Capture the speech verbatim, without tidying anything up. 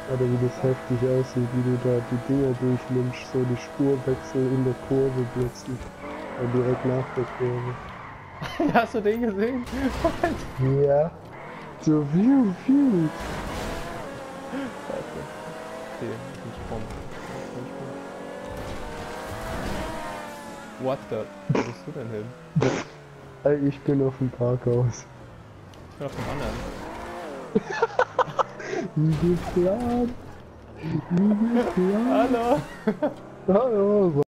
Oder wie das heftig aussieht, wie du da die Dinger durchnimmst, so die Spurwechsel in der Kurve plötzlich. Oder direkt nach der Kurve. Hast du den gesehen? Ja. So, pfiuh, pfiuh. Scheiße. Okay, ein Sprung. What the? Wo bist du denn hin? Ey, ich bin auf dem Parkhaus. Ich bin auf dem anderen. Wie geplant. Wie geplant. Hallo! Hallo.